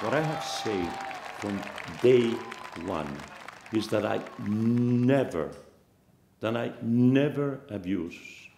What I have said from day one is that I never abuse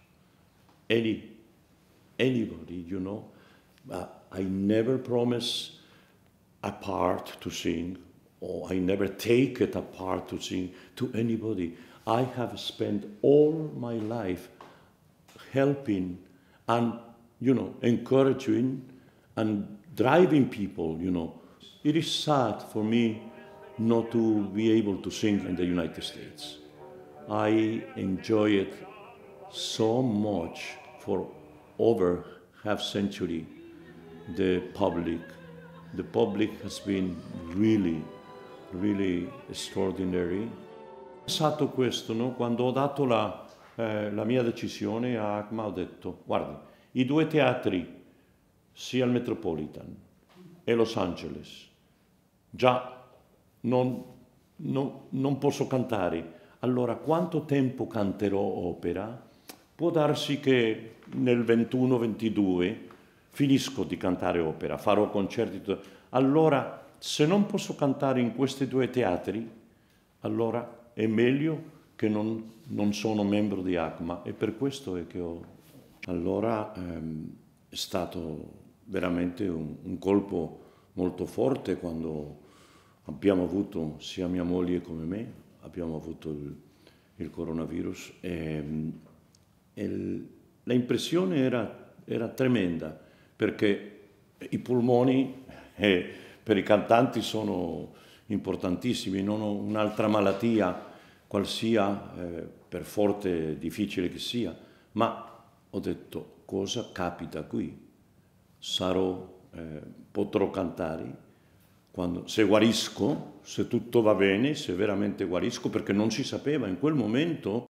anybody, you know. I never promise a part to sing, or I never take it apart to sing to anybody. I have spent all my life helping and, you know, encouraging and driving people, you know. It is sad for me not to be able to sing in the United States. I enjoy it so much for over half century. The public has been really extraordinary. Ho pensato questo, no? Quando ho dato la mia decisione a ACMA, ho detto, guardi, i due teatri, sia il Metropolitan e Los Angeles, già non posso cantare. Allora, quanto tempo canterò opera? Può darsi che nel 21-22 finisco di cantare opera, farò concerti. Allora, se non posso cantare in questi due teatri, allora è meglio che non sono membro di ACMA, e per questo è che ho... Allora è stato veramente un colpo molto forte quando abbiamo avuto, sia mia moglie come me, abbiamo avuto il coronavirus, e l'impressione era tremenda, perché i polmoni per i cantanti sono importantissimi, non un'altra malattia qualsiasi, per forte e difficile che sia, ma ho detto, cosa capita qui? Potrò cantare se guarisco, se tutto va bene, se veramente guarisco, perché non si sapeva in quel momento.